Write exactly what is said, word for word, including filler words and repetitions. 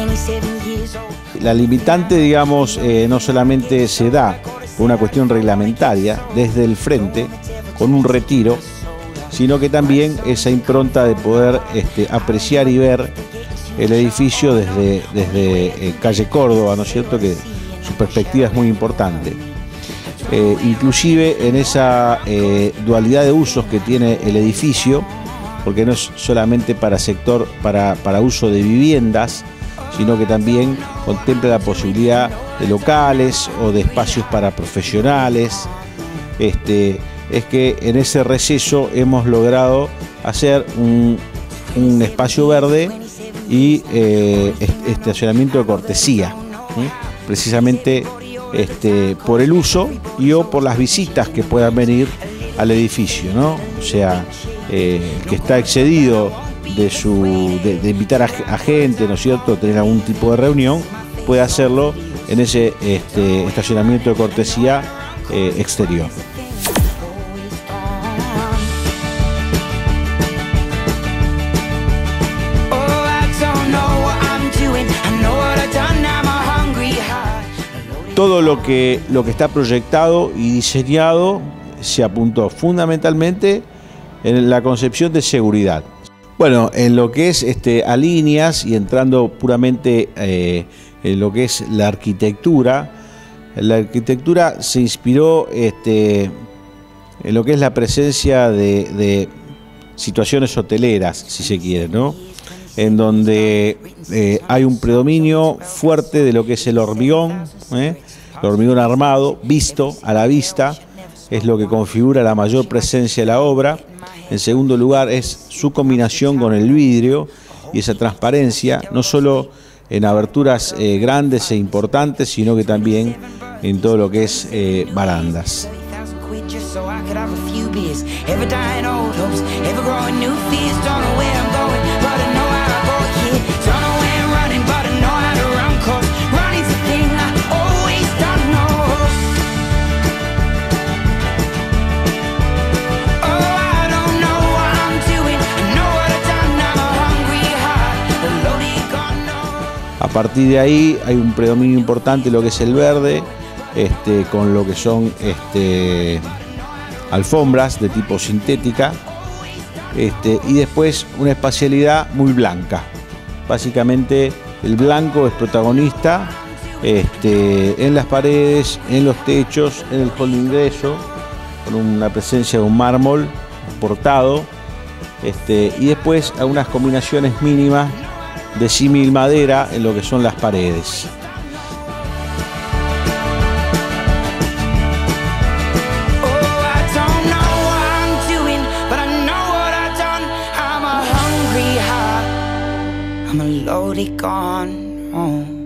La limitante, digamos, eh, no solamente se da por una cuestión reglamentaria desde el frente, con un retiro, sino que también esa impronta de poder este, apreciar y ver el edificio desde, desde eh, calle Córdoba, ¿no es cierto?, que su perspectiva es muy importante. Eh, inclusive en esa eh, dualidad de usos que tiene el edificio, porque no es solamente para sector, para, para uso de viviendas, sino que también contempla la posibilidad de locales o de espacios para profesionales. Este, es que en ese receso hemos logrado hacer un, un espacio verde y eh, estacionamiento de cortesía, ¿sí? Precisamente este, por el uso y o por las visitas que puedan venir al edificio, ¿no? O sea, eh, que está excedido de, su, de, de invitar a, a gente, ¿no es cierto?, tener algún tipo de reunión, puede hacerlo en ese este, estacionamiento de cortesía eh, exterior. Todo lo que, lo que está proyectado y diseñado se apuntó fundamentalmente en la concepción de seguridad. Bueno, en lo que es este, a líneas y entrando puramente eh, en lo que es la arquitectura, la arquitectura se inspiró este, en lo que es la presencia de, de situaciones hoteleras, si se quiere, ¿no? En donde eh, hay un predominio fuerte de lo que es el hormigón, ¿eh? El hormigón armado, visto a la vista, es lo que configura la mayor presencia de la obra. En segundo lugar es su combinación con el vidrio y esa transparencia, no solo en aberturas eh, grandes e importantes, sino que también en todo lo que es eh, barandas. A partir de ahí hay un predominio importante en lo que es el verde, este, con lo que son este, alfombras de tipo sintética, este, y después una espacialidad muy blanca. Básicamente el blanco es protagonista este, en las paredes, en los techos, en el hall de ingreso, con una presencia de un mármol portado, este, y después algunas combinaciones mínimas de símil madera en lo que son las paredes. I'm a loaded gun. Oh.